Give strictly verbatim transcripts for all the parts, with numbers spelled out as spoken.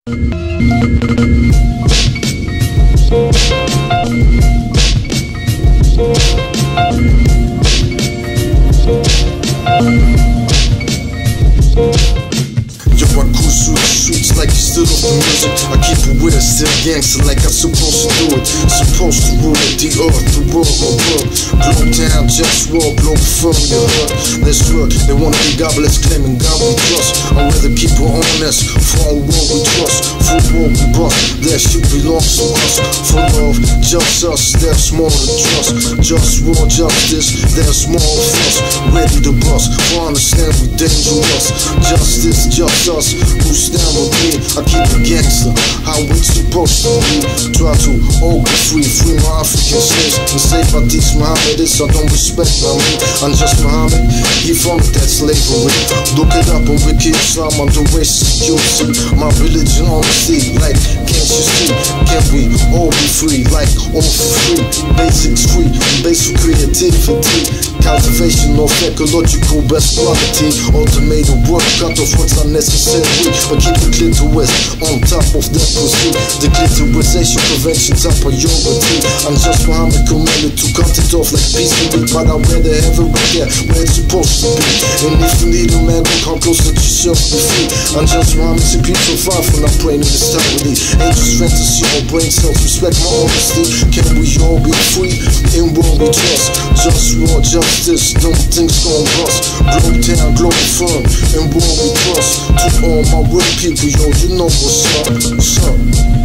Like you stood off the music, I keep it with it, still gangster like I'm supposed to do it. Supposed to rule the earth, the world, my world. Globe down, JustWar, Globalfirm, you heard. Let's work, they wanna be godless, claiming God we trust. I'd rather keep it honest, for our world we trust. For world we bust, that shit belongs to us. For love, just us, there's more to trust. JustWar, justice, there's more of us. Ready to bust, for understand we dangerous. Justice, just us, who stand with me. I keep it gangster, how it's supposed to be. Try to all be free, free my African slaves. And say if I teach Muhammad this, I don't respect my me. I'm just Muhammad, he from that slavery. Look it up on Wiki Islam, I'm the racist Jew. My religion honesty, like can't you see? Can we all be free, like all for free? Basics free, basic creativity. Cultivation of ecological best quality. Automated work, cut off what's unnecessary. But keep it clear to west, on top of that pursuit. The clitorisation prevention top priority. I'm just Muhammad commanded to cut it off like piece of meat. But I'd rather have it right there where it's supposed to be. And if you need a man, don't come close, let yourself be free. I'm just Muhammad, see people far from not praying in this time. Angels fantasy, my brain self-respect, my honesty. Can we all be free? In world we trust. JustWar, justice, don't things gon' bust. Globe down, Globalfirm, in world we trust. To all my real people, yo, you know what's up, what's up.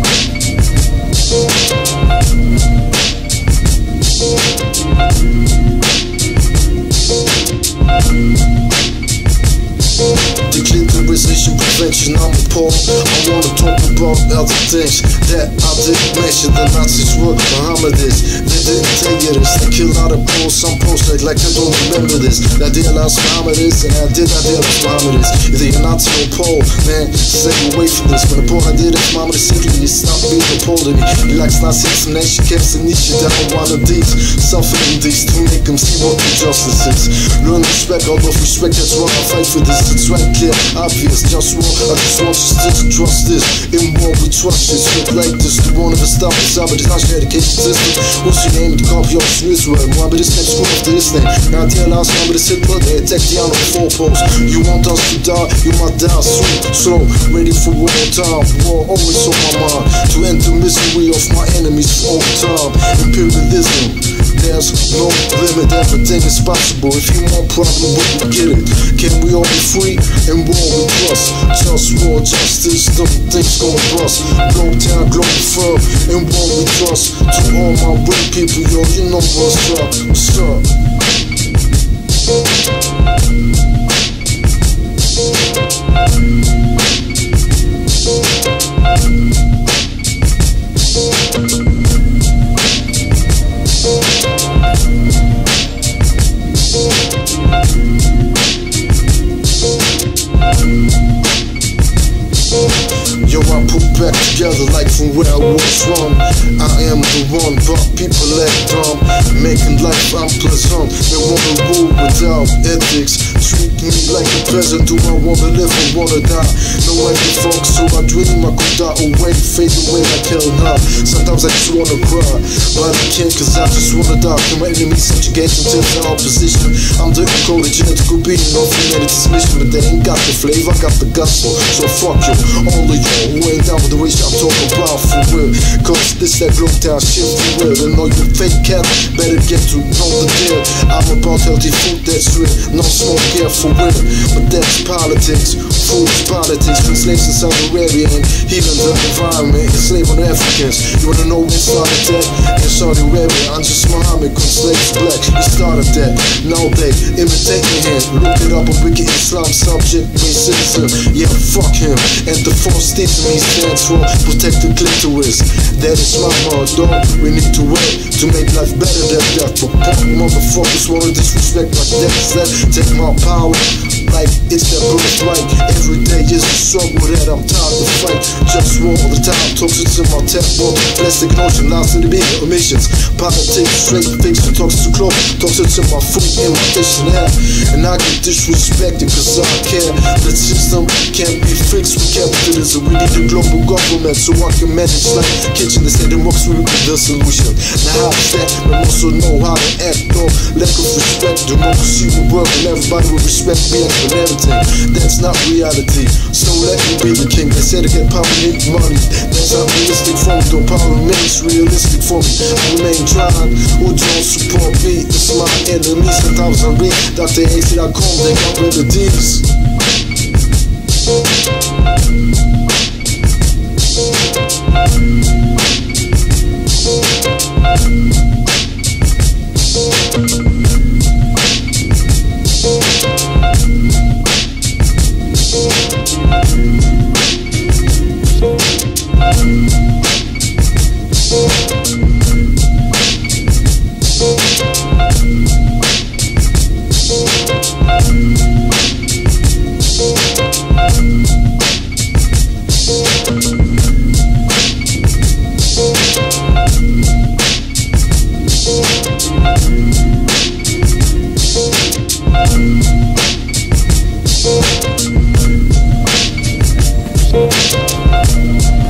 Declinarization prevention, I'm appalled. I wanna talk about other things that I didn't mention. The Nazis were Mohammedists, they didn't tell you this. They killed out of Poles, some Poles like, like I don't remember this. I realized Mohammedists, and I did I realize Mohammedists. Either you're Nazi or Pole, man, stay away from this. When the Pole I did it, Mohammed simply you stop being a Pole to me. He likes Nazis and nation camps and niche down one of these. Suffering these to make them see what injustice is. Learn respect, all of respect, that's why I fight for this. It's right clear, obvious, JustWar, I just want you still to trust this. In war we trust this, shit like this. The one of the stop is out, but it's not your education system. What's your name? The copy of Israel. Muhammad is next school after this name. Now the last number is Hitler, they attack the on the four posts. You want us to die, you might die soon. So, ready for war time, war always on my mind. To end the misery of my enemies for all time. Imperialism, there's no limit, everything is possible. If you want problem, we get it. Can we all be free? In war we trust. JustWar, justice, don't things gon' bust. Globe down, Globalfirm, in war we trust. To all my real people, yo, you know what's up, what's up. Yo, I put back together like from where I was from. I am the one, but people act dumb. Making life unpleasant, they wanna rule without ethics. Treat me like a peasant, do I wanna live or wanna die? No way to fuck, so I dream I could die away, fade away like hell now. Sometimes I just wanna cry, but I can't cause I just wanna die. Can my enemies subjugate until the opposition? I'm the encoded genetical being of humanity's mission, but they ain't got the flavor, I got the gospel. So fuck you, all of you who ain't down with the race I'm talking about for real. Cause this that globe down shit for real. And all you fake cats better get to know the deal. I'm about healthy food that's real, no smoke here for real. But that's politics, food is politics. From slaves in Saudi Arabia and healing the environment, enslaving the Africans. You wanna know who started that? In Saudi Arabia, I'm just Muhammad, cause slaves black. He started that, now they imitating him. Look it up on Wiki Islam, subject, main citizen. Yeah, fuck him. And the false teaching me stands for protect the clitoris. That is my motto. We need to wait to make life better than death. But punk motherfuckers wanna disrespect like that. That take my power like it's their birthright. Every day is a struggle that I'm tired to fight. Just war all the time, toxic to my tap world. Plastic notion, lies in the big emissions. Politics, straight fiction, toxic to clothes, toxic to my food and my kitchen air. And I get disrespected cause I care. The system can't be fixed with capitalism. We need a global government so I can manage like kitchen instead of works with the solution. Now how is that? We also know how to act on lack of respect. Democracy will work and everybody will respect me and everything. That's not reality. So let me be the king. They said to get power, need money. That's not realistic for me. Though power remains realistic for me. I remain trying. Who don't support me? It's my enemies. Sometimes I read Doctor A C dot com. They got remedies. We'll be right back.